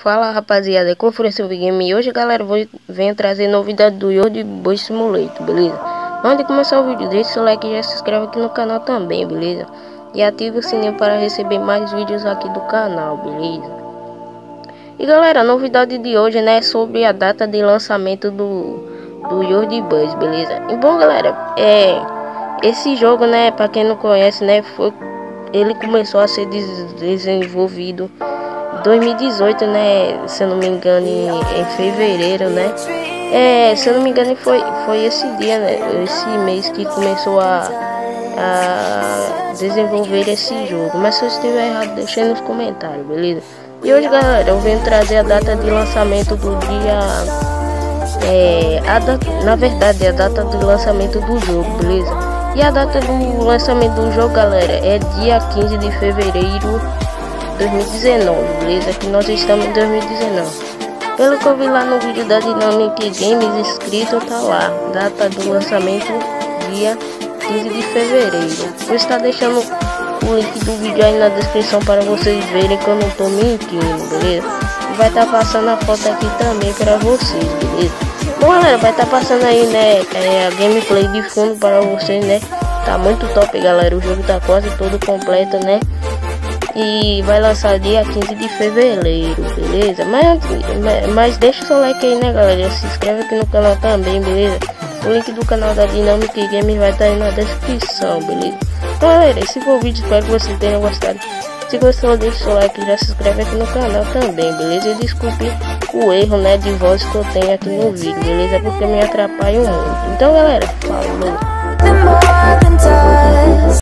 Fala rapaziada, Conferência Game e hoje galera venho trazer novidade do Yordi Boy Simulator, beleza? Antes de começar o vídeo, deixa o like e já se inscreve aqui no canal também, beleza? E ativa o sininho para receber mais vídeos aqui do canal, beleza? E galera, a novidade de hoje, né, é sobre a data de lançamento do Yordi Boy, beleza? E bom galera, esse jogo, né, para quem não conhece, né, ele começou a ser desenvolvido 2018, né, se eu não me engano em fevereiro, né, se eu não me engano foi esse dia, né, esse mês que começou a desenvolver esse jogo, mas se eu estiver errado deixa aí nos comentários, beleza? E hoje galera, eu venho trazer a data de lançamento do dia, na verdade a data de lançamento do jogo, beleza? E a data do lançamento do jogo galera, é dia 15 de fevereiro 2019, beleza? Que nós estamos em 2019. Pelo que eu vi lá no vídeo da Dynamic Games escrito, tá lá, data do lançamento dia 15 de fevereiro. Vou estar deixando o link do vídeo aí na descrição para vocês verem que eu não tô mentindo, beleza? E vai estar passando a foto aqui também para vocês, beleza? Bom galera, vai estar passando aí, né, a gameplay de fundo para vocês, né? Tá muito top galera, o jogo tá quase todo completo, né? E vai lançar dia 15 de fevereiro, beleza? Mas deixa o seu like aí, né galera? Se inscreve aqui no canal também, beleza? O link do canal da Dynamic Games vai estar aí na descrição, beleza? Então galera, esse foi o vídeo, espero que vocês tenham gostado. Se gostou, deixa o seu like e já se inscreve aqui no canal também, beleza? E desculpe o erro, né, de voz que eu tenho aqui no vídeo, beleza? Porque me atrapalha muito. Então galera, falou!